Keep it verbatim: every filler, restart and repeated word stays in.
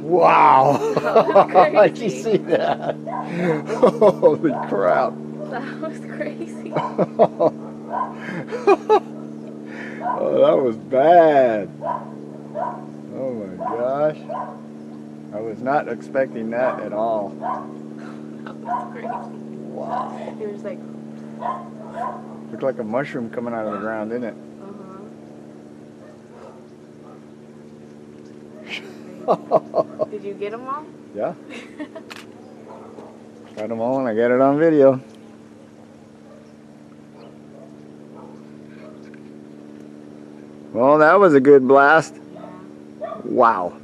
Wow! That was Did you crazy. see that? Holy crap! That was crazy. Oh, that was bad. Oh my gosh. I was not expecting that at all. That was crazy. Wow. It was like, Looked like a mushroom coming out of the ground, didn't it? uh-huh. Did you get them all? Yeah. Got them all and I got it on video. Well, that was a good blast. Yeah. Wow.